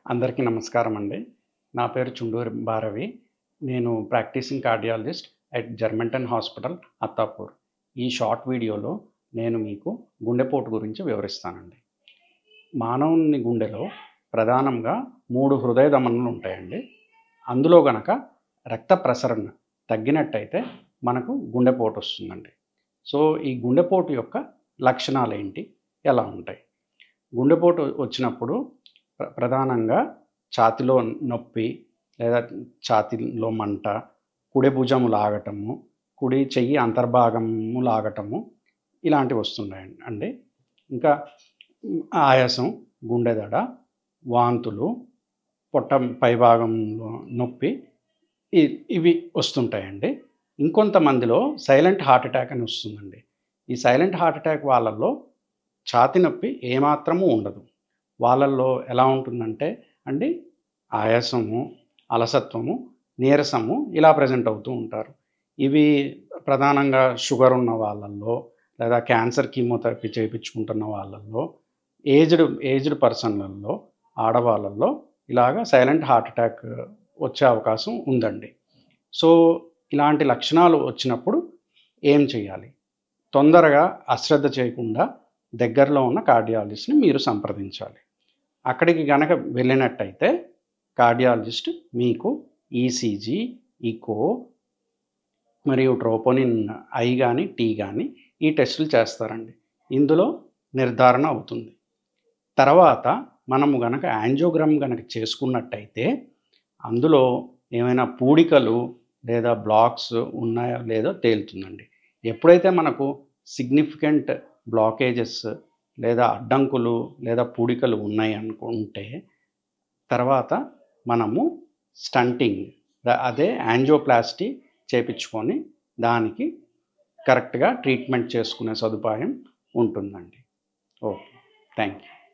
అందరికీ నమస్కారం అండి. నా పేరు చుండూరి భారవి. నేను ప్రాక్టీసింగ్ కార్డియాలజిస్ట్ అట్ జర్మెంటన్ హాస్పిటల్, అత్తాపూర్. ఈ షార్ట్ వీడియోలో నేను మీకు గుండెపోటు గురించి వివరిస్తానండి. మానవుని గుండెలో ప్రధానంగా 3 హృదయ ధమనులు ఉంటాయండి. అందులో గనక రక్త ప్రసరణ తగ్గినట్టయితే మనకు గుండెపోటు వస్తుందండి. సో, ఈ గుండెపోటు యొక్క లక్షణాలేంటి? ఎలా ఉంటాయి? గుండెపోటు వచ్చినప్పుడు ప్రధానంగా ఛాతీలో నొప్పి లేదా ఛాతీలో మంట, కుడి భుజము లాగటము, కుడి చెయ్యి అంతర్భాగము లాగటము ఇలాంటివి వస్తున్నాయండి అండి. ఇంకా ఆయాసం, గుండె దడ, వాంతులు, పొట్ట పైభాగంలో నొప్పి ఇవి వస్తుంటాయండి. ఇంకొంతమందిలో సైలెంట్ హార్ట్ అటాక్ అని వస్తుందండి. ఈ సైలెంట్ హార్ట్ అటాక్ వాళ్ళల్లో ఛాతీ నొప్పి ఏమాత్రము ఉండదు. వాళ్ళల్లో ఎలా ఉంటుందంటే అండి, ఆయాసము, అలసత్వము, నీరసము ఇలా ప్రెజెంట్ అవుతూ ఉంటారు. ఇవి ప్రధానంగా షుగర్ ఉన్న వాళ్ళల్లో లేదా క్యాన్సర్ కీమోథెరపీ చేయించుకుంటున్న వాళ్ళల్లో, ఏజ్డ్ పర్సన్లలో, ఆడవాళ్ళల్లో ఇలాగ సైలెంట్ హార్ట్ అటాక్ వచ్చే అవకాశం ఉందండి. సో, ఇలాంటి లక్షణాలు వచ్చినప్పుడు ఏం చేయాలి? తొందరగా అశ్రద్ధ చేయకుండా దగ్గరలో ఉన్న కార్డియాలజిస్ట్‌ని మీరు సంప్రదించాలి. అక్కడికి గనక వెళ్ళినట్టయితే కార్డియాలజిస్ట్ మీకు ఈసీజీ, ఇకో మరియు ట్రోపోనిన్ ఐ గాని, టీ గాని ఈ టెస్టులు చేస్తారండి. ఇందులో నిర్ధారణ అవుతుంది. తర్వాత మనము గనక యాంజియోగ్రామ్ గనక చేసుకున్నట్టయితే అందులో ఏమైనా పూడికలు లేదా బ్లాక్స్ ఉన్నాయో లేదో తేలుతుందండి. ఎప్పుడైతే మనకు సిగ్నిఫికెంట్ బ్లాకేజెస్ లేదా అడ్డంకులు లేదా పూడికలు ఉన్నాయి అనుకుంటే తర్వాత మనము స్టంటింగ్ అదే యాంజియోప్లాస్టీ చేపించుకొని దానికి కరెక్ట్గా ట్రీట్మెంట్ చేసుకునే సదుపాయం ఉంటుందండి. Okay, thank you.